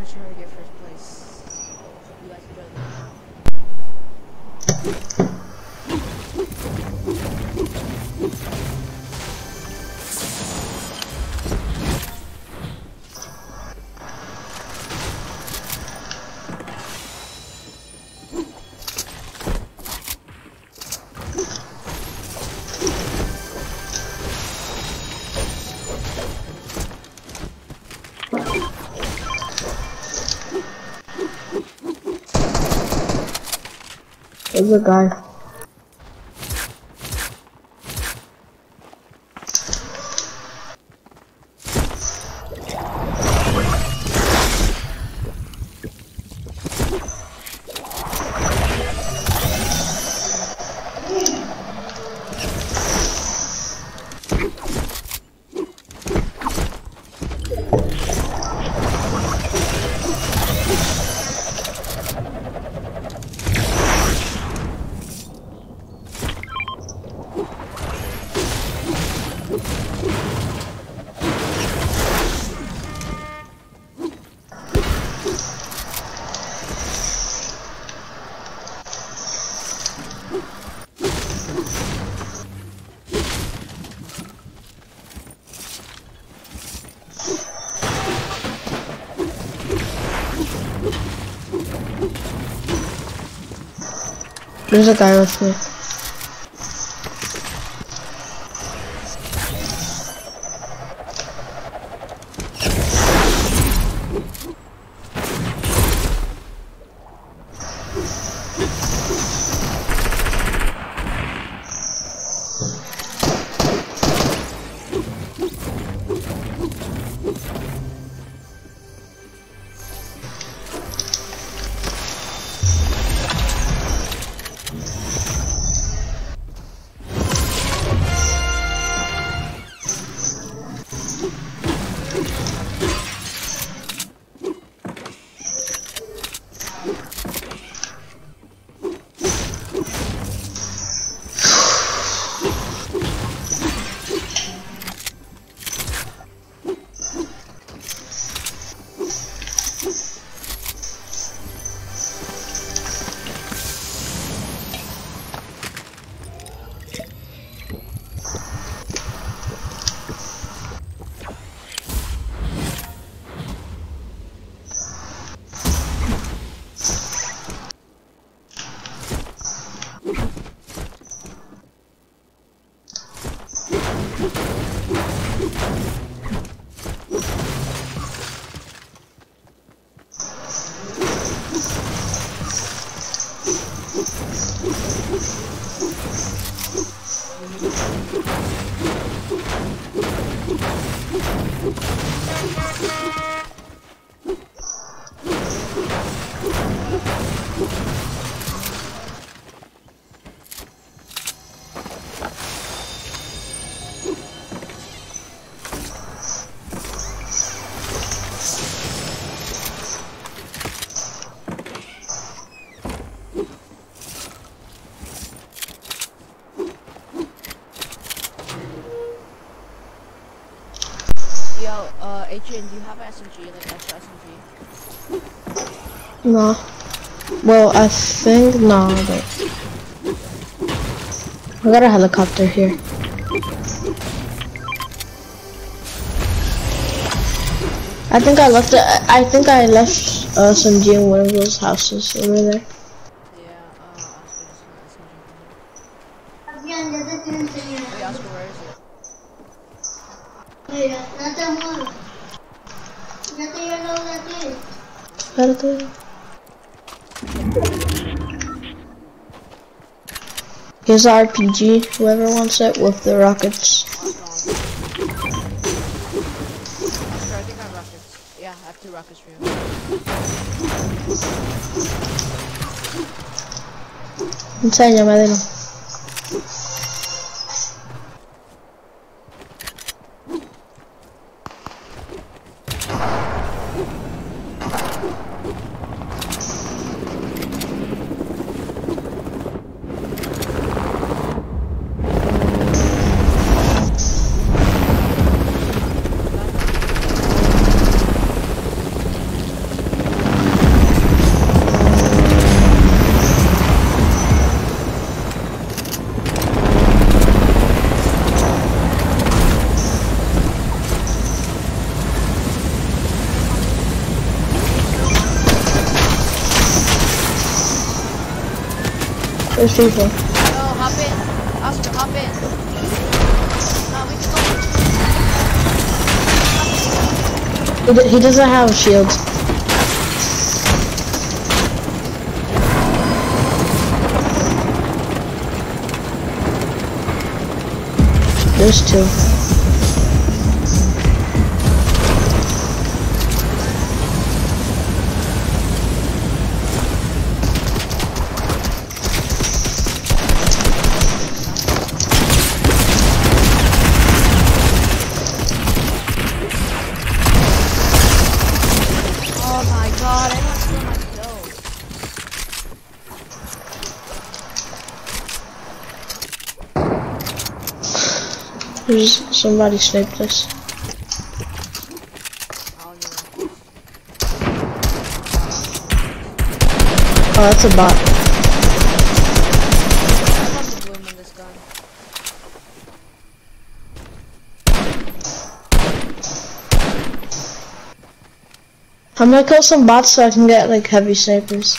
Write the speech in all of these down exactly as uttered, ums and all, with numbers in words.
gonna try to get first place. Hope you guys enjoy There's a guy. There's a guy with me. Yo, uh, Adrian, do you have an S M G, like extra S M G? No. Well, I think no, but I got a helicopter here. I think I left it. I think I left uh, S M G in one of those houses over there. Yeah, uh, Oscar, just got S M G. Wait, Oscar, where is it? Espérate. Here's the R P G, whoever wants it, with the rockets. Oscar, I think I have rockets. Yeah, I have two rockets for you. Enséñamelo. There's people. No, hop in. Oscar, hop in. No, we can go. He, d he doesn't have a shield. There's two. Oh my god, I want to steal my kills. There's somebody sniped us. Oh, yeah. Oh, that's a bot. I love the bloom in this gun. I'm gonna kill some bots so I can get like heavy snipers.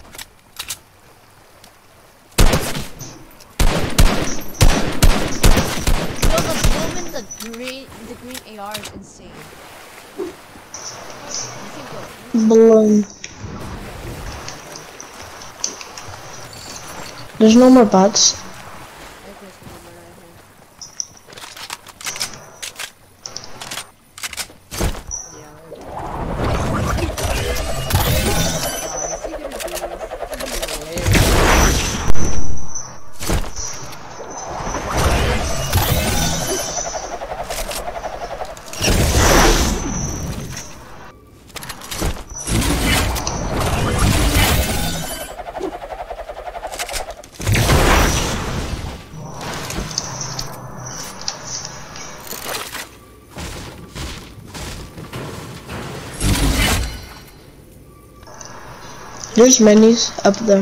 Yo, the bloom in the green, the green A R is insane. You can go. Balloon. There's no more bots. I think there's one right here. Yeah, there's one. Oh, is he gonna do this? There's minis up there.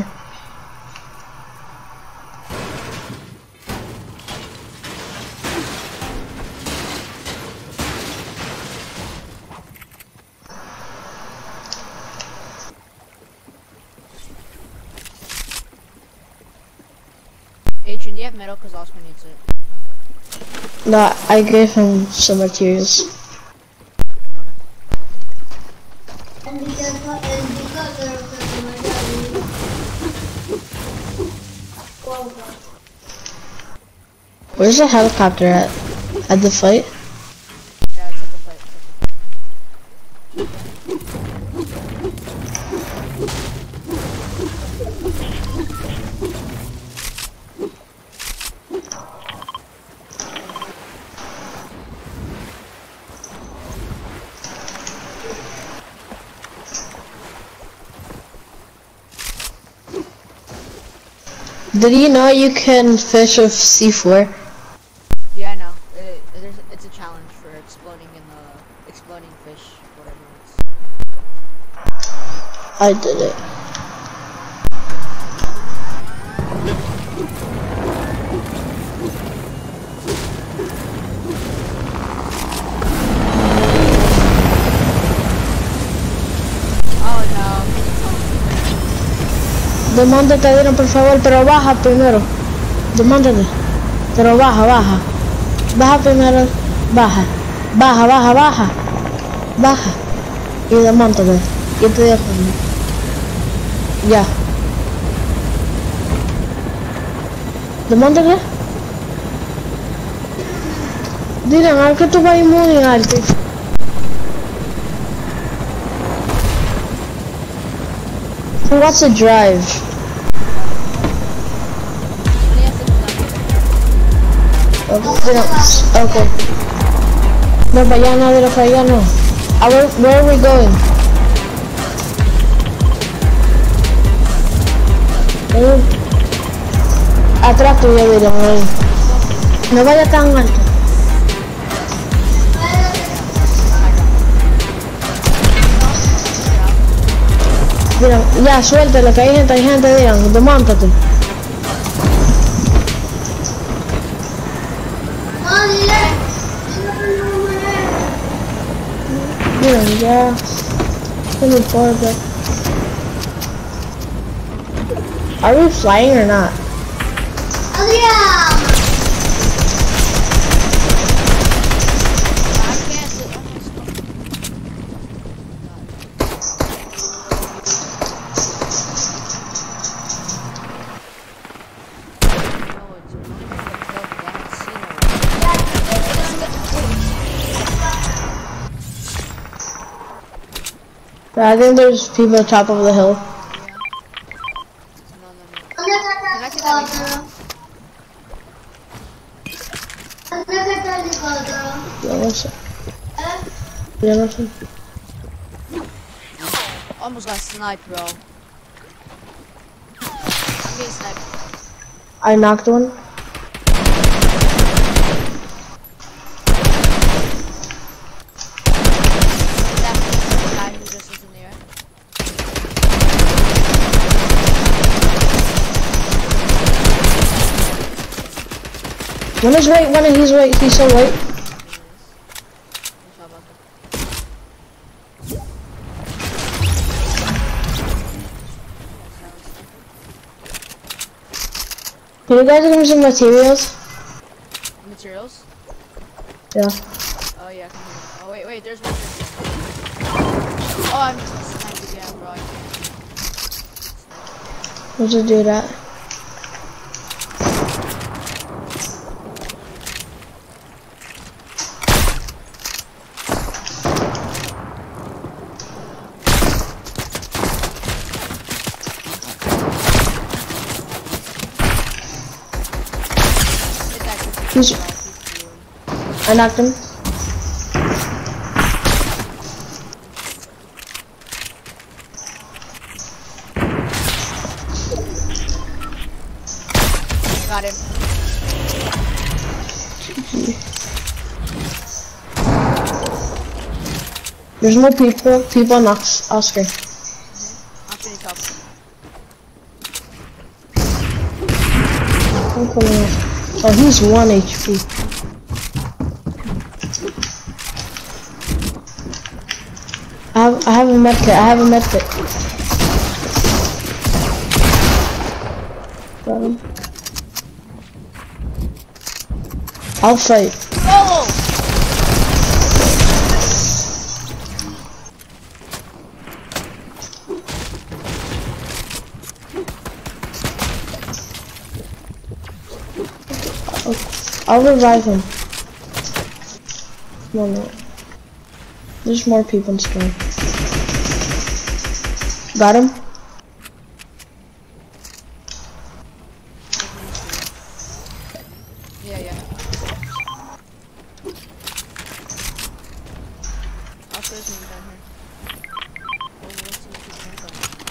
Adrian, do you have metal? Because Oscar needs it. No, I gave him some materials. And because, and because there was something like that, Where's the helicopter at? At the fight? Yeah, it's at the fight. Did you know you can fish with C four? Yeah, I know. It, it, it's a challenge for exploding in the exploding fish, whatever it's. I did it. Oh no. Demóntate, Adrián, por favor, pero baja primero. Demóntate. Pero baja, baja. Baja primero. Baja. Baja, baja, baja. Baja. Y demóntate. Y te dejo. Ya. Demóntate. Dile, a ver que tú vas a ir muy alto. Who wants to drive? Okay. Okay. No, para allá no, de para allá no. Uh, where, where are we going? Uh, atrás tuyo, William. No vaya tan alto. Mira, ya, suéltalo, que hay gente, hay gente, digan, demóntate. Mira, ya, no me importa. Are we flying or not? Yeah! I can't do oh, I think there's people at the top of the hill. no, no, no. Can I see that again? Yeah, what's up? Yeah, what's up? Almost got sniped, bro. I'm getting sniped. I knocked one. That's the guy who just was in the air. One is right, one is he's right, he's so right. Can you guys give me some materials? Materials? Yeah. Oh yeah, come here. Oh wait, wait, there's one. Oh, I'm just sniped again, bro. I can't. Let's just do that. He's, I knocked him. Got him. There's more people, people on Os Oscar. I'm pretty top. I'm coming in. Oh, he's one H P. I have, I have a medkit, I have a medkit. Got him. I'll fight. Oh! I'll revive him. No, no. There's more people in spawn. Got him? Yeah, yeah. Also, there's one down here. Oh, let's see what he's doing.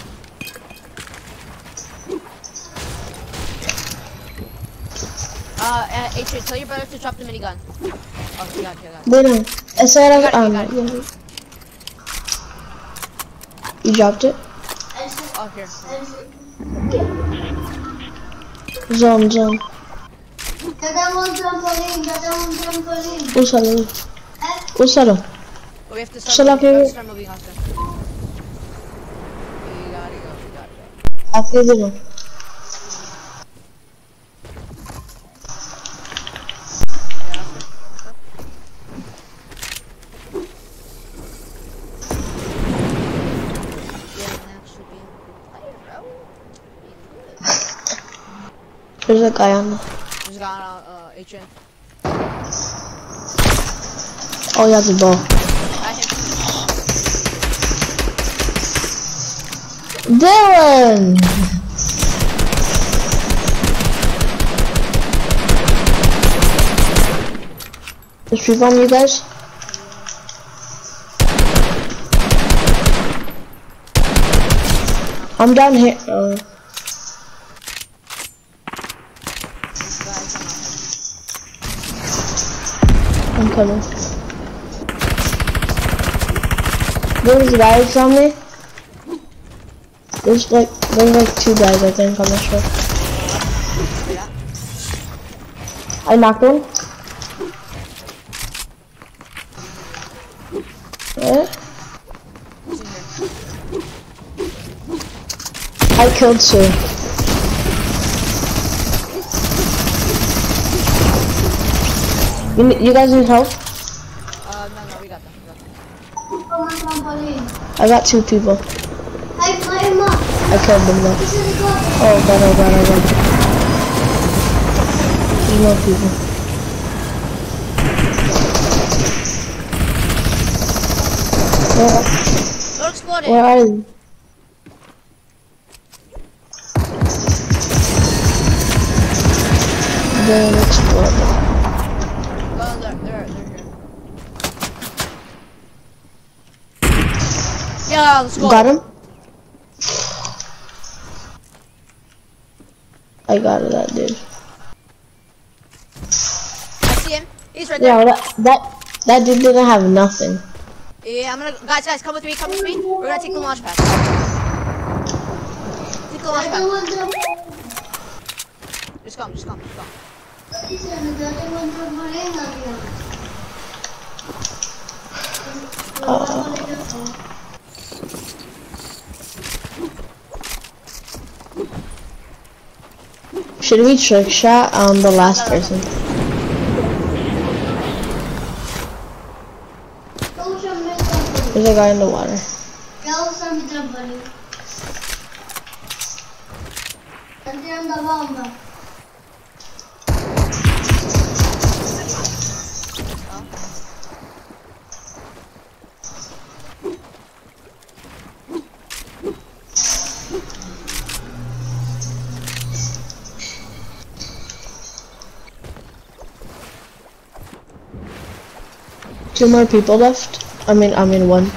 Uh, uh, H J, tell your brother to drop the minigun. Oh, he got it, he got it. They don't. Esa You era. got it, Um, you got it. you dropped it? Oh, here. Zone, zone. Dada un trampoline, dada un trampoline. Úsalo. Úsalo. Oh, we have to start, Solo moving, we have que- to start moving after. We gotta go, we gotta go. Aquí dilo. Yeah, after. Yeah, I'm actually being a good player, bro. Being good. There's a guy on the. Just got uh, uh, H N. Oh, he has a ball. I hit Dylan! There's people on you guys? I'm down here. Uh, I'm coming. There's guys on me. There's like, there's like two guys I think on the ship. Yeah. I knocked one. Yeah. Who's in here? I killed two. You, ne- you guys need help? Uh, no, no, we got them. We got them. On my trampoline. I got two people. Hey, play him up. I killed them though. This is a good. Oh god, oh god, oh god. There's more people. Where, Don't explode it. where are you? They're exploding. Oh, they're, they're, they're here. Yeah, let's go. Got him? I got it, that dude. I see him. He's right there. Yeah, that, that, that dude didn't have nothing. Yeah, I'm gonna, guys, guys, come with me, come with me. We're gonna take the launch pad. Take the launch pad. Just come, just come, just come. Uh, should we trick shot on the last person? There's a guy in the water. Two more people left. I mean, I mean one.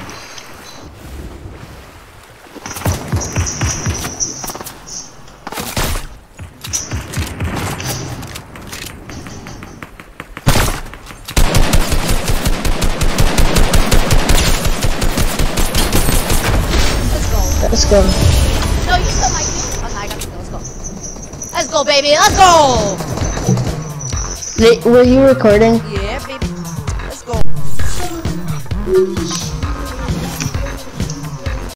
Let's go. No, you still might be. Oh, no, I got you. Let's go. Let's go, baby. Let's go. Were you recording? Yeah, baby. Let's go.